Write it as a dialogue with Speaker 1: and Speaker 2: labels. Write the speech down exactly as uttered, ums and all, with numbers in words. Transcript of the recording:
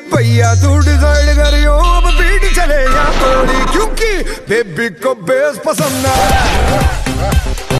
Speaker 1: भैया तू डिसाइड करियो अब बीट चले या थोड़ी, क्योंकि बेबी को बेस पसंद है।